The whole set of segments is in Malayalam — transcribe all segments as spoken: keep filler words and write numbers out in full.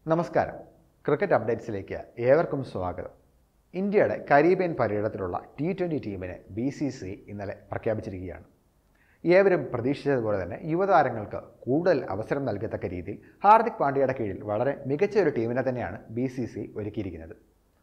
നമസ്കാരം. ക്രിക്കറ്റ് അപ്ഡേറ്റ്സിലേക്ക് ഏവർക്കും സ്വാഗതം. ഇന്ത്യയുടെ കരീബിയൻ പര്യടനത്തിലുള്ള ടി ട്വൻ്റി ടീമിനെ ബി സി സി ഐ ഇന്നലെ പ്രഖ്യാപിച്ചിരിക്കുകയാണ്. ഏവരും പ്രതീക്ഷിച്ചതുപോലെ തന്നെ യുവതാരങ്ങൾക്ക് കൂടുതൽ അവസരം നൽകത്തക്ക രീതിയിൽ ഹാർദിക് പാണ്ഡ്യയുടെ കീഴിൽ വളരെ മികച്ച ഒരു ടീമിനെ തന്നെയാണ് ബി സി സി ഐ ഒരുക്കിയിരിക്കുന്നത്.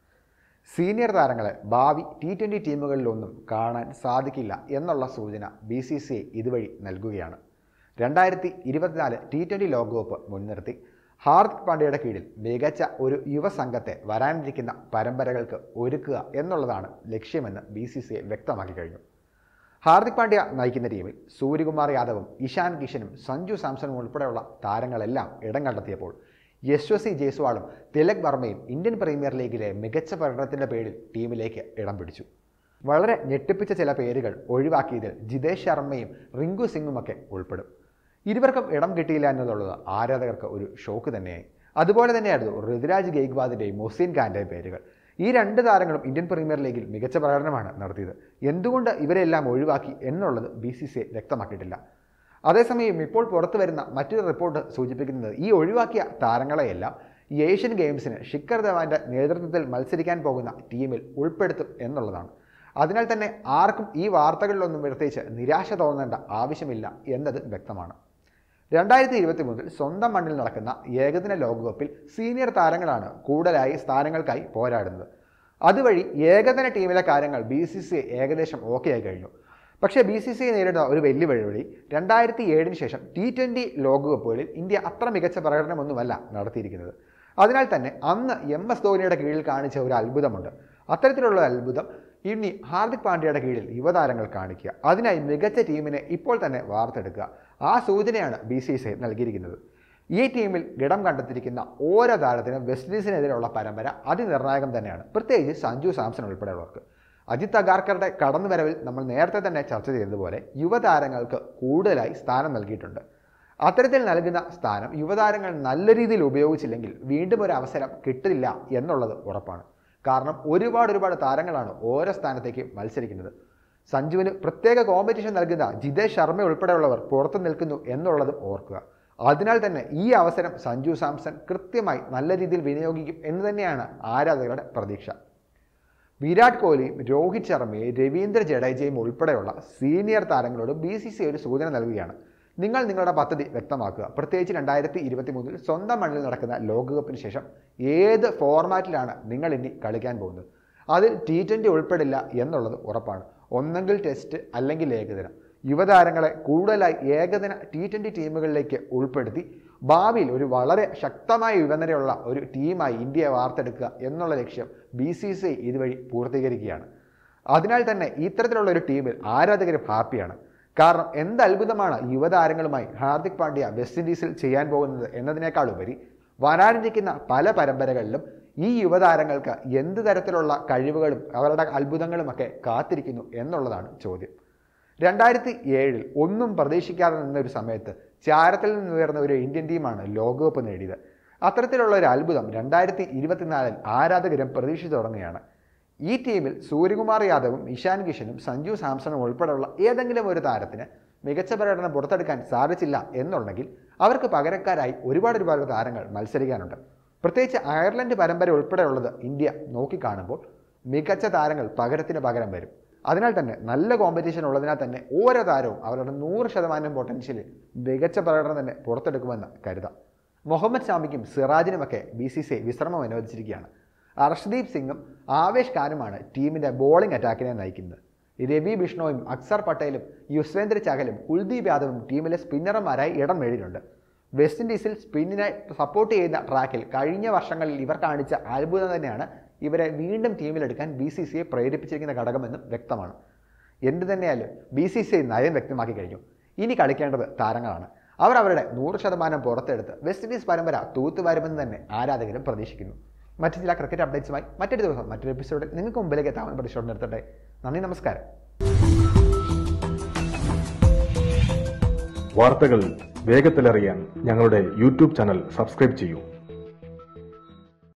സീനിയർ താരങ്ങളെ ഭാവി ടി ട്വൻ്റി ടീമുകളിലൊന്നും കാണാൻ സാധിക്കില്ല എന്നുള്ള സൂചന ബി സി സി ഐ ഇതുവഴി നൽകുകയാണ്. രണ്ടായിരത്തി ഇരുപത്തിനാല് ടി ട്വൻ്റി ലോകകപ്പ് മുൻനിർത്തി ഹാർദിക് പാണ്ഡ്യയുടെ കീഴിൽ മികച്ച ഒരു യുവസംഘത്തെ വരാനിരിക്കുന്ന പരമ്പരകൾക്ക് ഒരുക്കുക എന്നുള്ളതാണ് ലക്ഷ്യമെന്ന് ബി സി സി ഐ വ്യക്തമാക്കി കഴിഞ്ഞു. ഹാർദിക് പാണ്ഡ്യ നയിക്കുന്ന ടീമിൽ സൂര്യകുമാർ യാദവും ഇഷാൻ കിഷനും സഞ്ജു സാംസണും ഉൾപ്പെടെയുള്ള താരങ്ങളെല്ലാം ഇടം കണ്ടെത്തിയപ്പോൾ യശ്വസി ജയ്സ്വാളും തിലക് വർമ്മയും ഇന്ത്യൻ പ്രീമിയർ ലീഗിലെ മികച്ച പ്രകടനത്തിൻ്റെ പേരിൽ ടീമിലേക്ക് ഇടം പിടിച്ചു. വളരെ ഞെട്ടിപ്പിച്ച ചില പേരുകൾ ഒഴിവാക്കിയതിൽ ജിതേഷ് ശർമ്മയും റിങ്കു സിംഗുമൊക്കെ ഉൾപ്പെടും. ഇരുവർക്കും ഇടം കിട്ടിയില്ല എന്നുള്ളത് ആരാധകർക്ക് ഒരു ഷോക്ക് തന്നെയായി. അതുപോലെ തന്നെയായിരുന്നു ഋതുരാജ് ഗെയ്ക്വാദിൻ്റെയും മൊഹ്സിൻ ഖാൻ്റെയും പേരുകൾ. ഈ രണ്ട് താരങ്ങളും ഇന്ത്യൻ പ്രീമിയർ ലീഗിൽ മികച്ച പ്രകടനമാണ് നടത്തിയത്. എന്തുകൊണ്ട് ഇവരെല്ലാം ഒഴിവാക്കി എന്നുള്ളത് ബി സി സി ഐ വ്യക്തമാക്കിയിട്ടില്ല. അതേസമയം ഇപ്പോൾ പുറത്തു വരുന്ന മറ്റൊരു റിപ്പോർട്ട് സൂചിപ്പിക്കുന്നത് ഈ ഒഴിവാക്കിയ താരങ്ങളെയെല്ലാം ഈ ഏഷ്യൻ ഗെയിംസിന് ശിഖർ ധവാന്റെ നേതൃത്വത്തിൽ മത്സരിക്കാൻ പോകുന്ന ടീമിൽ ഉൾപ്പെടുത്തും എന്നുള്ളതാണ്. അതിനാൽ തന്നെ ആർക്കും ഈ വാർത്തകളിലൊന്നും പ്രത്യേകിച്ച് നിരാശ തോന്നേണ്ട ആവശ്യമില്ല എന്നത് വ്യക്തമാണ്. രണ്ടായിരത്തി ഇരുപത്തി മൂന്നിൽ സ്വന്തം മണ്ണിൽ നടക്കുന്ന ഏകദിന ലോകകപ്പിൽ സീനിയർ താരങ്ങളാണ് കൂടുതലായി സ്ഥാനങ്ങൾക്കായി പോരാടുന്നത്. അതുവഴി ഏകദിന ടീമിലെ കാര്യങ്ങൾ ബി സി സി ഐ ഏകദേശം ഓക്കെ ആയി കഴിഞ്ഞു. പക്ഷേ ബി സി സി ഐ നേരിടുന്ന ഒരു വെല്ലുവിളി രണ്ടായിരത്തി ഏഴിന് ശേഷം ടി ട്വൻ്റി ലോകകപ്പുകളിൽ ഇന്ത്യ അത്ര മികച്ച പ്രകടനമൊന്നുമല്ല നടത്തിയിരിക്കുന്നത്. അതിനാൽ തന്നെ അന്ന് എം എസ് ധോനിയുടെ കീഴിൽ കാണിച്ച ഒരു അത്ഭുതമുണ്ട്. അത്തരത്തിലുള്ള അത്ഭുതം ഇനി ഹാർദിക് പാണ്ഡ്യയുടെ കീഴിൽ യുവതാരങ്ങൾ കാണിക്കുക. അതിനായി മികച്ച ടീമിനെ ഇപ്പോൾ തന്നെ വാർത്തെടുക്കുക. ആ സൂചനയാണ് ബി സി സി ഐ നൽകിയിരിക്കുന്നത്. ഈ ടീമിൽ ഇടം കണ്ടെത്തിയിരിക്കുന്ന ഓരോ താരത്തിനും വെസ്റ്റ് ഇൻഡീസിനെതിരെയുള്ള പരമ്പര അതിനിർണായകം തന്നെയാണ്, പ്രത്യേകിച്ച് സഞ്ജു സാംസൺ ഉൾപ്പെടെയുള്ളവർക്ക്. അജിത് അഗാർക്കറുടെ കടന്നുവരവിൽ നമ്മൾ നേരത്തെ തന്നെ ചർച്ച ചെയ്തതുപോലെ യുവതാരങ്ങൾക്ക് കൂടുതലായി സ്ഥാനം നൽകിയിട്ടുണ്ട്. അത്തരത്തിൽ നൽകുന്ന സ്ഥാനം യുവതാരങ്ങൾ നല്ല രീതിയിൽ ഉപയോഗിച്ചില്ലെങ്കിൽ വീണ്ടും ഒരു അവസരം കിട്ടില്ല എന്നുള്ളത് ഉറപ്പാണ്. കാരണം ഒരുപാട് ഒരുപാട് താരങ്ങളാണ് ഓരോ സ്ഥാനത്തേക്ക് മത്സരിക്കുന്നത്. സഞ്ജുവിന് പ്രത്യേക കോമ്പറ്റീഷൻ നൽകുന്ന ജിതേഷ് ശർമ്മ ഉൾപ്പെടെയുള്ളവർ പുറത്തു നിൽക്കുന്നു എന്നുള്ളതും ഓർക്കുക. അതിനാൽ തന്നെ ഈ അവസരം സഞ്ജു സാംസൺ കൃത്യമായി നല്ല രീതിയിൽ വിനിയോഗിക്കും എന്ന് തന്നെയാണ് ആരാധകരുടെ പ്രതീക്ഷ. വിരാട് കോഹ്ലിയും രോഹിത് ശർമ്മയും രവീന്ദ്ര ജഡേജയും ഉൾപ്പെടെയുള്ള സീനിയർ താരങ്ങളോട് ബി സി സി ഐ ഒരു സൂചന നൽകുകയാണ്. നിങ്ങൾ നിങ്ങളുടെ പദ്ധതി വ്യക്തമാക്കുക. പ്രത്യേകിച്ച് രണ്ടായിരത്തി ഇരുപത്തി മൂന്നിൽ സ്വന്തം മണ്ണിൽ നടക്കുന്ന ലോകകപ്പിന് ശേഷം ഏത് ഫോർമാറ്റിലാണ് നിങ്ങൾ ഇനി കളിക്കാൻ പോകുന്നത്? അതിൽ ടി ട്വൻ്റി ഉൾപ്പെടില്ല എന്നുള്ളത് ഉറപ്പാണ്. ഒന്നെങ്കിൽ ടെസ്റ്റ് അല്ലെങ്കിൽ ഏകദിനം. യുവതാരങ്ങളെ കൂടുതലായി ഏകദിന ടി ട്വൻ്റി ടീമുകളിലേക്ക് ഉൾപ്പെടുത്തി ഭാവിയിൽ ഒരു വളരെ ശക്തമായ യുവനിരയുള്ള ഒരു ടീമായി ഇന്ത്യയെ വാർത്തെടുക്കുക എന്നുള്ള ലക്ഷ്യം ബി സി സി ഐ ഇതുവഴി പൂർത്തീകരിക്കുകയാണ്. അതിനാൽ തന്നെ ഇത്തരത്തിലുള്ള ഒരു ടീമിൽ ആരാധകരും ഹാപ്പിയാണ്. കാരണം എന്ത് അത്ഭുതമാണ് യുവതാരങ്ങളുമായി ഹാർദിക് പാണ്ഡ്യ വെസ്റ്റ് ഇൻഡീസിൽ ചെയ്യാൻ പോകുന്നത് എന്നതിനേക്കാൾ ഉപരി വരാനിരിക്കുന്ന പല പരമ്പരകളിലും ഈ യുവതാരങ്ങൾക്ക് എന്ത് തരത്തിലുള്ള കഴിവുകളും അവരുടെ അത്ഭുതങ്ങളുമൊക്കെ കാത്തിരിക്കുന്നു എന്നുള്ളതാണ് ചോദ്യം. രണ്ടായിരത്തി ഏഴിൽ ഒന്നും പ്രതീക്ഷിക്കാതെ നിന്നൊരു സമയത്ത് ചാരത്തിൽ നിന്ന് ഉയർന്ന ഒരു ഇന്ത്യൻ ടീമാണ് ലോകകപ്പ് നേടിയത്. അത്തരത്തിലുള്ള ഒരു അത്ഭുതം രണ്ടായിരത്തി ഇരുപത്തിനാലിൽ ആരാധകരും പ്രതീക്ഷിച്ചു തുടങ്ങുകയാണ്. ഈ ടീമിൽ സൂര്യകുമാർ യാദവും ഇഷാൻ കിഷനും സഞ്ജു സാംസണും ഉൾപ്പെടെയുള്ള ഏതെങ്കിലും ഒരു താരത്തിന് മികച്ച പ്രകടനം പുറത്തെടുക്കാൻ സാധിച്ചില്ല എന്നുണ്ടെങ്കിൽ അവർക്ക് പകരക്കാരായി ഒരുപാട് ഒരുപാട് താരങ്ങൾ മത്സരിക്കാനുണ്ട്. പ്രത്യേകിച്ച് അയർലൻഡ് പരമ്പര ഉൾപ്പെടെയുള്ളത് ഇന്ത്യ നോക്കിക്കാണുമ്പോൾ മികച്ച താരങ്ങൾ പകരത്തിന് പകരം വരും. അതിനാൽ തന്നെ നല്ല കോമ്പറ്റീഷൻ ഉള്ളതിനാൽ തന്നെ ഓരോ താരവും അവരുടെ നൂറ് ശതമാനം പൊട്ടൻഷ്യലിൽ മികച്ച പ്രകടനം തന്നെ പുറത്തെടുക്കുമെന്ന് കരുതാം. മുഹമ്മദ് ഷാമിക്കും സിറാജിനുമൊക്കെ ബി സി സി ഐ വിശ്രമം അനുവദിച്ചിരിക്കുകയാണ്. അർഷ്ദീപ് സിംഗും ആവേശ് ഖാനുമാണ് ടീമിൻ്റെ ബോളിംഗ് അറ്റാക്കിനെ നയിക്കുന്നത്. രവി ബിഷ്ണോയും അക്സർ പട്ടേലും യുസ്വേന്ദ്ര ചഹലും കുൽദീപ് യാദവും ടീമിലെ സ്പിന്നർമാരായി ഇടം നേടിയിട്ടുണ്ട്. വെസ്റ്റ് ഇൻഡീസിൽ സ്പിന്നിനെ സപ്പോർട്ട് ചെയ്യുന്ന ട്രാക്കിൽ കഴിഞ്ഞ വർഷങ്ങളിൽ ഇവർ കാണിച്ച അത്ഭുതം തന്നെയാണ് ഇവരെ വീണ്ടും ടീമിലെടുക്കാൻ ബി സി സി ഐ പ്രേരിപ്പിച്ചിരിക്കുന്ന ഘടകമെന്നും വ്യക്തമാണ്. എന്ത് തന്നെയായാലും ബി സി സി ഐ നയം വ്യക്തമാക്കി കഴിഞ്ഞു. ഇനി കളിക്കേണ്ടത് താരങ്ങളാണ്. അവർ അവരുടെ നൂറ് ശതമാനം പുറത്തെടുത്ത് വെസ്റ്റ് ഇൻഡീസ് പരമ്പര തൂത്തുവരുമെന്ന് തന്നെ ആരാധകരും പ്രതീക്ഷിക്കുന്നു. മറ്റു ചില ക്രിക്കറ്റ് അപ്ഡേറ്റ്സുമായി മറ്റൊരു ദിവസം മറ്റൊരു എപ്പിസോഡിൽ നിങ്ങൾക്ക് മുമ്പിലേക്ക് എത്താമെന്ന് പ്രതീക്ഷയോടെ നിർത്തട്ടെ. നന്ദി, നമസ്കാരം. വാർത്തകൾ വേഗത്തിലറിയാൻ ഞങ്ങളുടെ യൂട്യൂബ് ചാനൽ സബ്സ്ക്രൈബ് ചെയ്യൂ.